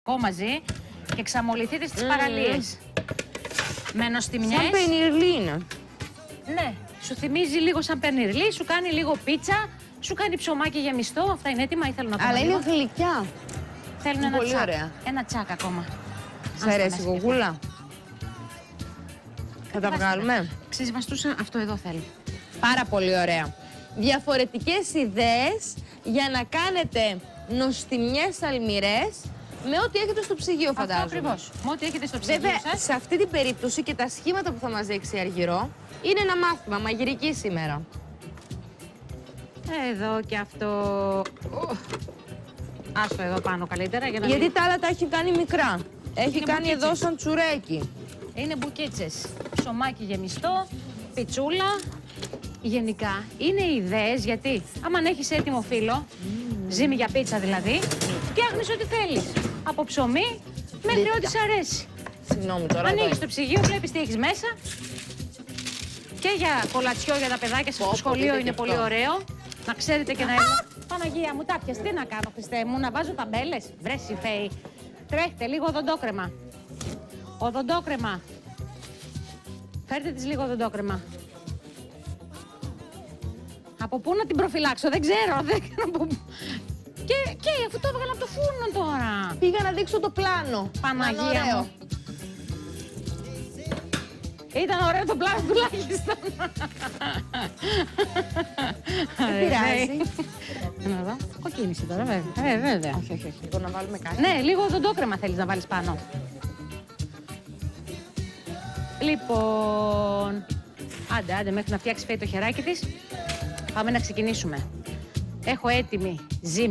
μαζί και ξαμολυθείτε στις παραλίες. Με νοστιμιές. Σαν πενιρλί είναι. Ναι, σου θυμίζει λίγο σαν πενιρλί, σου κάνει λίγο πίτσα, σου κάνει ψωμάκι γεμιστό. Αυτά είναι έτοιμα ή θέλω να κάνω? Αλλά λίγο? είναι γλυκιά. Θέλουν είναι ένα πολύ τσάκ. ωραία. Ένα τσάκ ακόμα. Σ' αρέσει η γογούλα? Θα τα βγάλουμε. Ξεσβαστούσα, αυτό εδώ θέλω. Πάρα πολύ ωραία. Διαφορετικές ιδέες για να κάνετε νοστιμιές αλμυρές με ό,τι έχετε στο ψυγείο, φαντάζομαι. Αυτό ακριβώς. Με ό,τι έχετε στο ψυγείο Βέβαια, σας. σε αυτή την περίπτωση και τα σχήματα που θα μας δείξει η Αργυρό είναι ένα μάθημα μαγειρική σήμερα. Εδώ και αυτό. Άσο εδώ πάνω καλύτερα. Για να Γιατί μην... τα άλλα τα έχει κάνει μικρά. Έχει κάνει μπουκίτσες. εδώ σαν τσουρέκι. Είναι μπουκίτσες. Ψωμάκι γεμιστό, πιτσούλα. Γενικά είναι ιδέες γιατί άμα έχεις έτοιμο φύλλο, ζύμη για πίτσα δηλαδή, φτιάχνεις ό,τι θέλεις. Από ψωμί μέχρι ό,τι σ' αρέσει. Συγγνώμη τώρα. Ανοίγεις το ψυγείο, βλέπεις τι έχεις μέσα. Και για κολατσιό για τα παιδάκια σας στο σχολείο είναι πολύ ωραίο. Να ξέρετε και να είναι. Παναγία μου, τα πιες, τι να κάνω, Χριστέ μου, να βάζω ταμπέλες. Βρέσει φέη. Τρέχτε λίγο οδοντόκρεμα. Οδοντόκρεμα. Φέρτε της λίγο οδοντόκρεμα. Από πού να την προφυλάξω, δεν ξέρω. Και αφού το έβγαλα από το φούρνο τώρα. Πήγα να δείξω το πλάνο. Παναγία μου. Ήταν ωραίο το πλάνο τουλάχιστον. Δεν πειράζει. Να δω. Κοκκίνησε τώρα, βέβαια. Βέβαια. Όχι. Λοιπόν, να βάλουμε κάτι. Ναι, λίγο οδοντόκρεμα θέλεις να βάλεις πάνω. Λοιπόν, άντε μέχρι να φτιάξει φέει το χεράκι της. Πάμε να ξεκινήσουμε. Έχω έτοιμη ζύμη.